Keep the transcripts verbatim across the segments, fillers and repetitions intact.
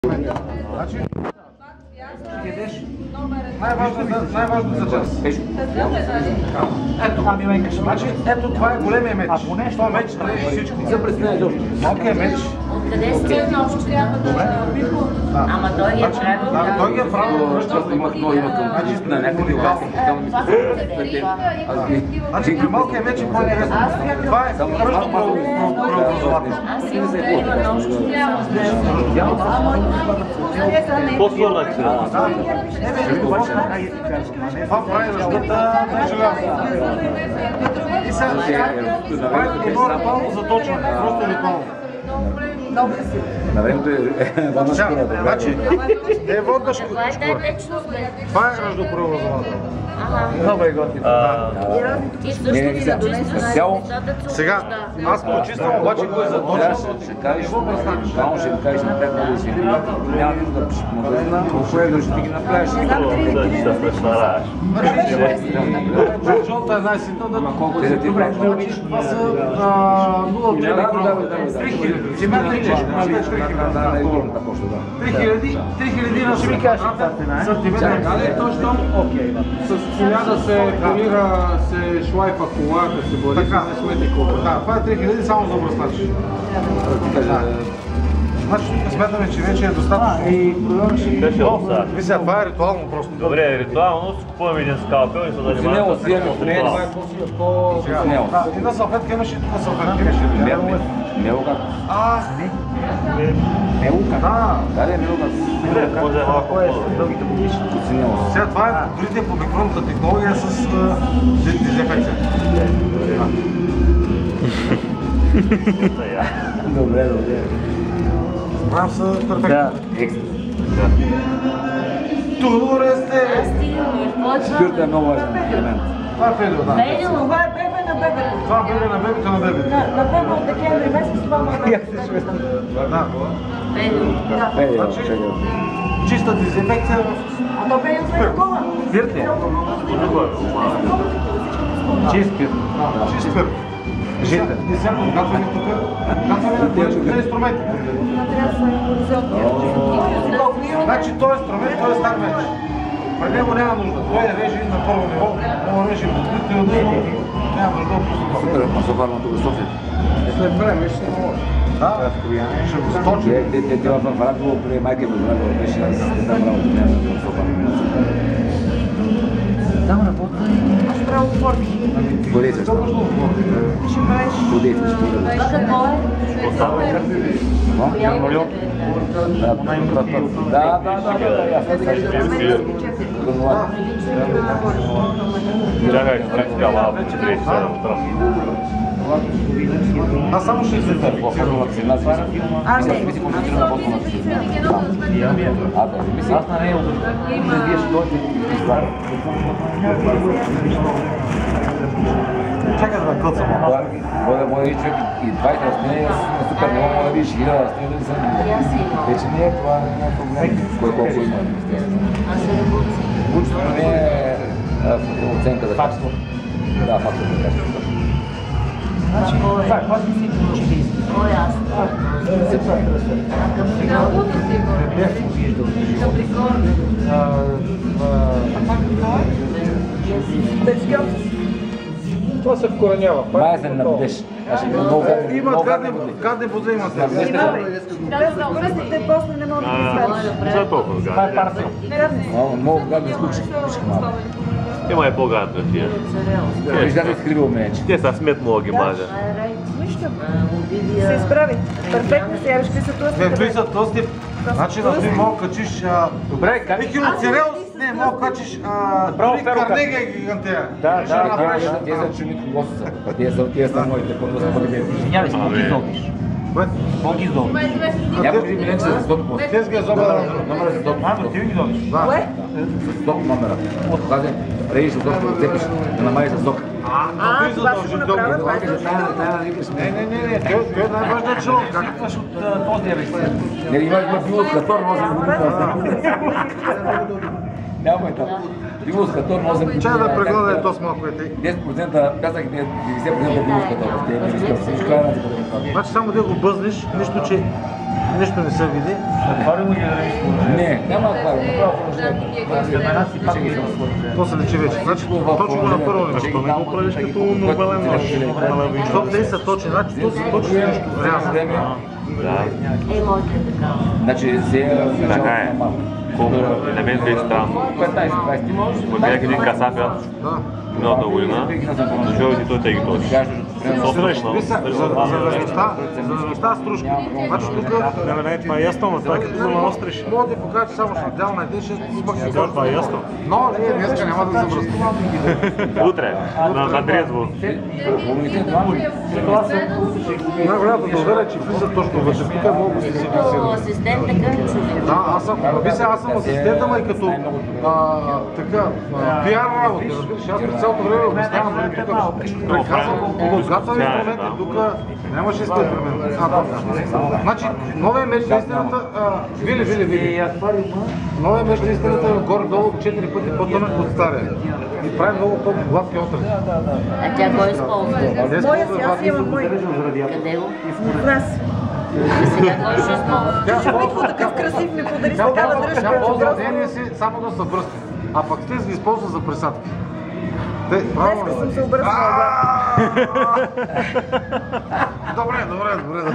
Значи, най-важно за час. Ето, значи, ето това е големия меч. Това меч режи всичко. Малкият меч. Откъде сте нощ? Ама той ги е правил. Да, той ги е правил. Значи, при малкият меч е по-интересно. Това е ръчно правообразователно. Аз имам такива нощ. По-свърнах се. Това прави ръждата на желязо. И сега прави едно ритуално заточване, просто ритуално. На времето е водна шкура, добре. Значи, е водна шкура. Това е ръждопреобразовател. Много е готино. И също ти да чисто Сега, аз почиствам обаче го е заточвам. Ще кажеш, само ще кажеш на теб много си. Няма нищо да пишеш по магазина, колко е да ще ги направиш. Да, ще се преснараеш. Жълта е най-ситна, да колко Те да ти правиш да учиш. това са нула три хиляди. три хиляди, три хиляди на сантиметър. Дали точно с коляда се полира, се шлайфа кола, да се бъде, Така. не смети колко. Да, това е три хиляди само за бръснач. Значи тук смятаме, че вече е достатъчно. Беше лоса. Ви сега, това е ритуално просто. Добре, ритуално си купуваме един скалпел и се занимаваме с ритуал. Да, една салфетка имаше и тук салфетка имаше. Мело как? А, Мело как? да. Да, да, мело как? Добре, може малко по-добре. Сега това е дорите по микронната технология с дезинфекция. Добре, добре. Справям се перфектно. Екстра. Туресте! Спирта е много важен елемент. Това е Фелио, да. Това е бебе на бебето. Това е бебе на бебето на бебето. На, на бебе от декември месец това на бебето. Да. Е, Значи, чакай. чиста дезинфекция в А то бе и от такова. спирт ли? Чист спирт. Чист спирт. Жите. Не сега подготвяме тук. Подготвяме на тези инструменти. Значи този инструмент, той е стар меч. При него няма нужда. Той е режи на първо ниво, мога режи подбит и отдъсно. Няма нужда от посока. Супер, масофарно тук в София. След време ще се може. Да, ще го сточи. Те, те, те в радио при майка ми време беше с тета работа, няма да масофарно. Там работа Аз правя отворки. Подействаш там. Ще правиш... Подействаш. Това какво е? Да, да, да, да, Чакай, как така малко, четиридесет и седем страни. Аз само ще се фиксирам. А, не. Аз на нея вие ще дойдете и това. Чакай да къцам. Моля, моля и човек и двайсет растения на супер много, моля да видиш хиляда растения да не са вече не е това не е проблем. Кой колко има. Учето не е оценка за качество. Да, фактор за качество. Значи, това е класни си учили. О, ясно. Това се вкоренява. Май се набудеш. Имат гадни бозе, имат. Пръстите после не могат да ги свариш. За толкова гадни. Много гадни случаи. Има и по-гадни тия. Виж да изкривил меч. Те са смет мога ги мажа. Нищо. Се изправи. Перфектно сега виж какви са тлъсти. Не, той са тлъсти. Значи на той мога качиш... Добре, как? Екиноцерел, не, мога качиш... Дори Карнеги е гигантея. Да, да, те са чуни колоса са. Те са, те са моите по-добре. Извинявай се, колко ги зобиш? Колко ги зобиш? Някой ми ленче за сто пост. Тези ги е зоба... Номера за сто А, но ти ги зобиш? Кое? За сто номера. Тази, режиш от сто, цепиш, да намалиш за сок. А, това ще го направя, това е Не, не, не, не, той е най-важният човек. Как идваш от този ресторан? Не, имаш било с катор, може да го няма етап. Било с катор, може да го Чай да прегледа то с малко е тъй. десет процента пясък, деветдесет процента било с катор. Всичко е разлика. Значи само да го бъзнеш, нищо че нищо не се види. Затвори му ги да видиш положение. Не, няма аквариум, направо положението. Една си пак идва с положение. То се лечи вече. Значи точно го на първо нещо. Защо не го правиш като нормален нож? Защото те са точни, значи то се точи нещо. Рязано. Е, може да така. Значи, сега... Така е. На мен беше странно. петнайсет двайсет може. Гледах един касапя Да. миналата година, дошъл и той теги точно. Виж са, за важността, за важността стружки. Значи тук... Не, не, това е ясно, но това е като да наостриш. Мога да ти покажа, че само ще надял на един шест пък си Да, това е ясно. Но ние днеска няма да завръзваме. Утре, на, на трезво. Най-голямата доверие, че влиза точно вътре. Тук е много си си Като асистент така не чудим. Да, аз съм, виж, аз съм асистент, ама и като а, така, а, пиар работа, разбираш, аз през цялото време обяснявам, нали, тук преказвам, подготвям инструменти, тук нямаше изпът при мен. А, да. Значи, новия меч на истината, а, вили, вили, вили. Новия меч на истината е горе-долу четири пъти по-тънък от стария. И прави много по-гладки отрази. А тя кой използва? Моя си, аз имам мой. Къде го? В нас. И сега кой ще използва? Ще Митко такъв красив ми подари с Тя такава ползва, дръжка. тя ползва дения си само да се връсти. А пък те ги използва за пресадки. Те, правилно Днеска е. съм се обръснала. Добре, добре, добре.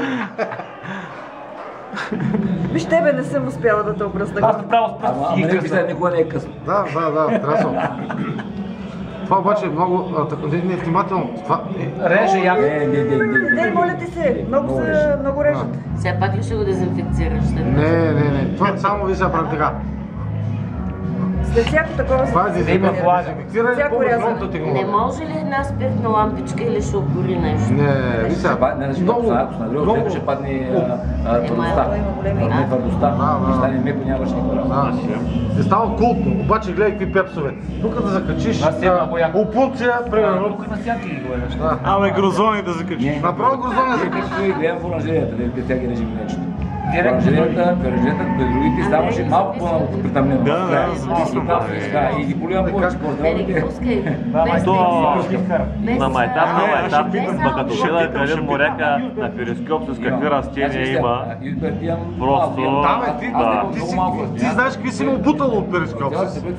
Виж, тебе не съм успяла да те обръсна. Аз направо с пръст Ама си ги не кръста. писай, никога не е късно. Да, да, да, трябва. Това обаче е много а, така, не, не внимателно. Това е. Реже як. Не, не, не, не. Не, моля ти се, много са, много режат. Сега пак ли ще го дезинфекцираш? Не, не, не. Това само ви се прави така. След всяко такова Това е се дезинфекция. Дезинфектиране Всяко по рязане. електронната Не технология. може ли една спиртна лампичка или ще обгори нещо? Не, ви сега. Не, не, Много, ако се надрил, много. ще падне твърдостта. Не твърдостта. Да, да. Ще стане меко, нямаш никога. Да. Е става култно, обаче гледай какви пепсове. Тук да закачиш Аз си много яко. опунция, примерно. Тук има всякакви неща. Аме грозони да закачиш. Направо грозоня за Като гледам в оранжерията, де тя ги режим нещо. Директно Оранжерията, оранжерията, без другите ставаше малко по-притъмнено. Да, да, да. И ги поливам повече Не ги по-здраво. пускай. Ама Без то текст. Без на майтап, на текст. майтап, Не само пък като ще гледах питам, един моряка на перископ с какви растения има. Просто... Да, бе, ти, Да. ти, си, ти знаеш какви си му бутал от перископ.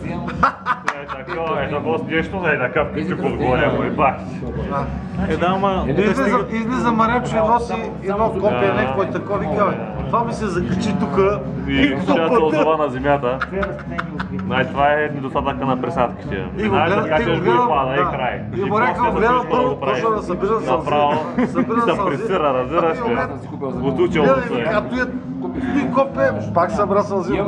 Е, такова смешно да е такъв писък отгоре, мой бах. Е, да, ама... Излиза, излиза Маречо и носи едно копие, някакво и такова, вика, бе, това ми се закачи тук И сега се озова на земята. Най, това е недостатъка на пресадките. И го Знаеш, гледа, така и че го го гледа, хвана и да. край. И моряка го гледа, първо почва да събира сълзи. Направо Събира се сълзи. пресира, разбираш А ли? ти Отучил гледа и се. вика, а той е- и копие, пак събра сълзи.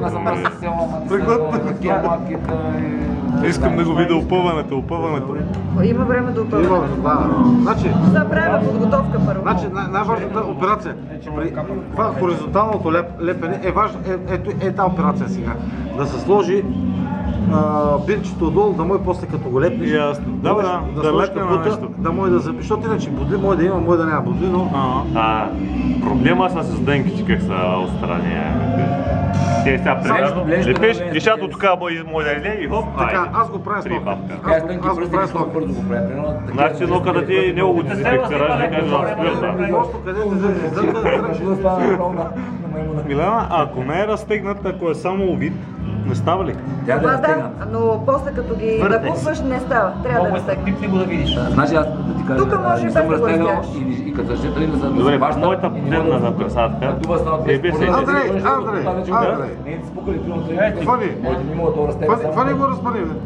Искам да го видя опъването, опъването. Има време да опълва. Има, да. Значи, Да правим подготовка първо. Значи най- най-важната операция, при това хоризонталното леп, лепене е важно, е, ето е тази операция сега. Да се сложи а, бинчето отдолу, да може после като го лепнеш, Ясно. Да, можеш да, да сложиш лепне на капута, нещо. да може да запиш, защото иначе бодли може да има, може да няма бодли, но Ага. А, проблема са с дънките, как са отстрани. Те сега примерно Лежно, лепеш, лежно, лещата лежно. тук може да излезе и хоп, така, айде. аз го правя с Три нока. папка. Аз, го- аз го правя с нока. бързо го правим. Значи едно да ти не го дезинфекцираш, да кажеш да спирта. Просто къде да излезе, Милена, а ако не е разтегнат, ако е само овид, не става ли? Тя да Това е да, стегнат. но после като ги Въртеx. напукваш не става. Трябва да Много е разтегнеш. пипни го да видиш. Значи аз да ти кажа, Тук може не без съм да го разтегнал издяш. и, и като ще тръгна за да Добре, се хващам, моята и не последна мога да за се пресадка. върна. Това става Е, би се- две Андрей, секунди. Андрей, Андрей. Не е спукали примерно. Това ли? Моите ми могат да разтегнат. Това- Това не го разпани, бе.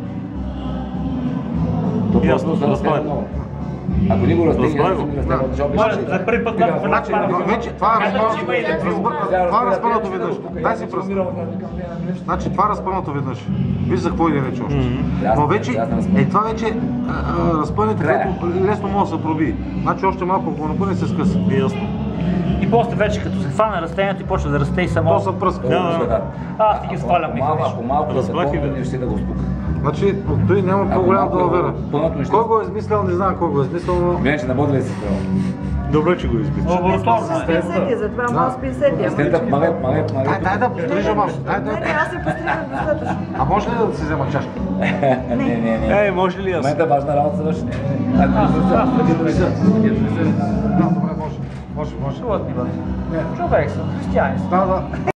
То Ясно, просто се разтегна разпани. много. Ако не го разтегнеш, Разпани аз го. съм ми разтегнал. защото Може беше- за първи път Сега, в Значи, вече това е разпънато. има и някакви Разбър- Това е разпънато веднъж. Дай си пръст. Значи това е разпънато веднъж. Виж за какво иде вече още. Но вече, е това вече а, а, разпънете, Края. което лесно може да се проби. Значи още малко, ако го напъне се скъса. Ясно. И после вече като се хване растението и почва да расте и само. То се пръска. Да, да. Аз ти ги свалям, Ако Михаил. малко, ако малко да се Разбрах и помня, да. ще да го спука. Значи от той няма по-голяма малко далавера. пълното нещо- Кой го е измислял, не знам кой го е измислял, но... Гледай, че наботи ли си трябва. Добре, че го изпиташ. Лабораторно С е. пинсети, затова мога с пинсети. ама- Стендъп, малеп, малеп, малеп. Дай, дай да пострижа малко. Дай, Не, дай. не, аз се постригам достатъчно. А може ли да си взема чашка? Не, не, не. Ей, може ли В аз? момента важна работа се върши. Не, не, не. Ако не се Да, добре, може. Може, може. Чуват ни бъде. Не. Човек съм, християнин съм. Да, да.